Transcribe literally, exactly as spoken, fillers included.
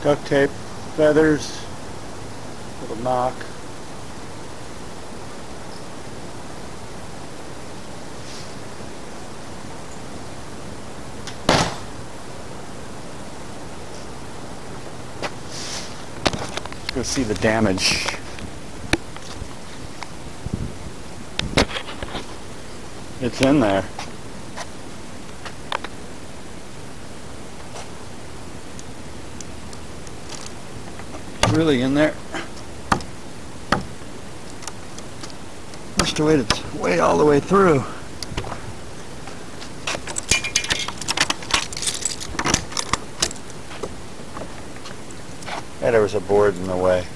duct tape, feathers, little knock. Let's go see the damage. It's in there. Really in there. Must have waited its way all the way through. Yeah, there was a board in the way.